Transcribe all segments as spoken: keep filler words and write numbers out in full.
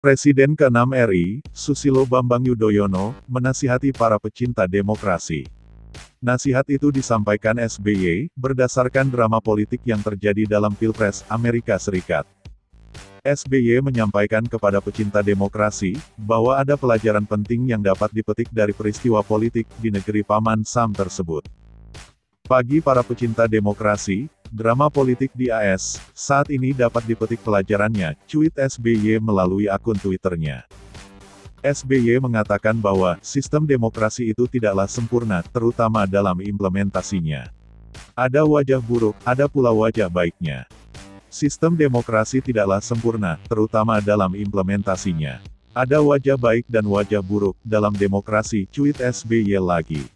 Presiden keenam R I, Susilo Bambang Yudhoyono, menasihati para pecinta demokrasi. Nasihat itu disampaikan S B Y, berdasarkan drama politik yang terjadi dalam Pilpres Amerika Serikat. S B Y menyampaikan kepada pecinta demokrasi, bahwa ada pelajaran penting yang dapat dipetik dari peristiwa politik di negeri Paman Sam tersebut. Bagi para pecinta demokrasi, drama politik di A S, saat ini dapat dipetik pelajarannya, cuit S B Y melalui akun Twitternya. S B Y mengatakan bahwa, sistem demokrasi itu tidaklah sempurna, terutama dalam implementasinya. Ada wajah buruk, ada pula wajah baiknya. Sistem demokrasi tidaklah sempurna, terutama dalam implementasinya. Ada wajah baik dan wajah buruk dalam demokrasi, cuit S B Y lagi.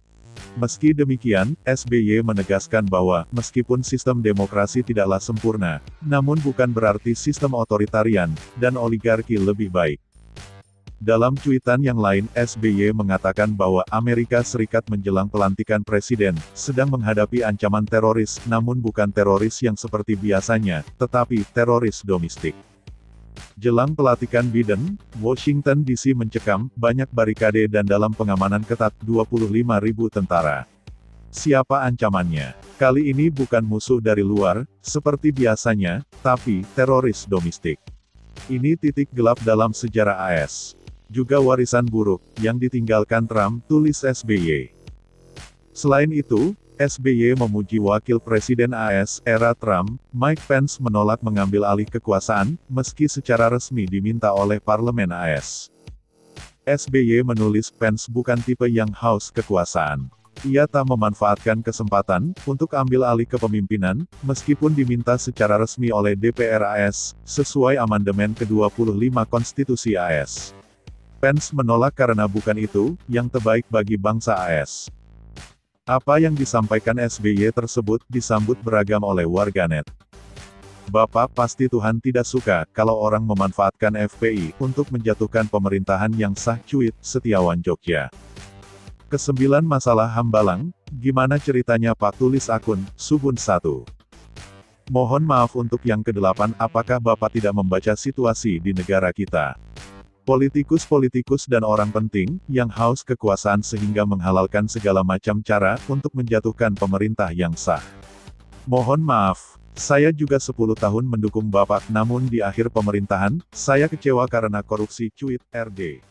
Meski demikian, S B Y menegaskan bahwa, meskipun sistem demokrasi tidaklah sempurna, namun bukan berarti sistem otoritarian dan oligarki lebih baik. Dalam cuitan yang lain, S B Y mengatakan bahwa Amerika Serikat menjelang pelantikan presiden, sedang menghadapi ancaman teroris, namun bukan teroris yang seperti biasanya, tetapi teroris domestik. Jelang pelantikan Biden, Washington D C mencekam banyak barikade dan dalam pengamanan ketat dua puluh lima ribu tentara. Siapa ancamannya? Kali ini bukan musuh dari luar, seperti biasanya, tapi teroris domestik. Ini titik gelap dalam sejarah A S. Juga warisan buruk yang ditinggalkan Trump, tulis S B Y. Selain itu, S B Y memuji Wakil Presiden A S era Trump, Mike Pence menolak mengambil alih kekuasaan, meski secara resmi diminta oleh parlemen A S. S B Y menulis Pence bukan tipe yang haus kekuasaan. Ia tak memanfaatkan kesempatan untuk ambil alih kepemimpinan, meskipun diminta secara resmi oleh D P R A S, sesuai amandemen ke dua puluh lima Konstitusi A S. Pence menolak karena bukan itu yang terbaik bagi bangsa A S. Apa yang disampaikan S B Y tersebut disambut beragam oleh warganet. Bapak pasti Tuhan tidak suka kalau orang memanfaatkan F P I untuk menjatuhkan pemerintahan yang sah, cuit Setiawan Jogja. Kesembilan masalah Hambalang, gimana ceritanya Pak, tulis akun Subun satu. Mohon maaf untuk yang kedelapan, apakah Bapak tidak membaca situasi di negara kita? Politikus-politikus dan orang penting, yang haus kekuasaan sehingga menghalalkan segala macam cara, untuk menjatuhkan pemerintah yang sah. Mohon maaf, saya juga sepuluh tahun mendukung Bapak, namun di akhir pemerintahan, saya kecewa karena korupsi, cuit R D.